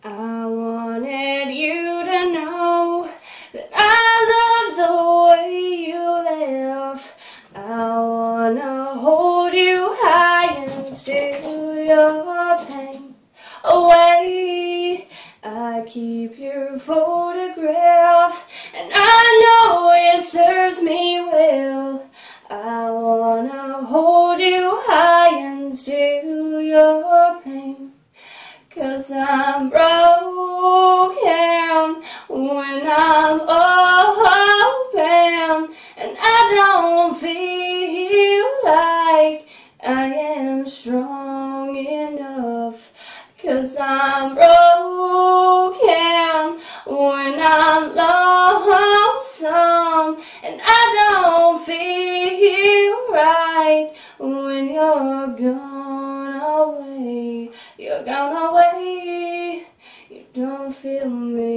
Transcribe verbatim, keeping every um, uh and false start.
I wanted you to know that I love the way you laugh. I wanna hold you high and steal your pain away. I keep your photograph, and I know it serves me well. I wanna hold you high and steal your pain, 'cause I'm broken when I'm open, and I don't feel like I am strong enough. 'Cause I'm broken when I'm lonesome, and I don't feel right when you're gone away. You're gone away, you don't feel me.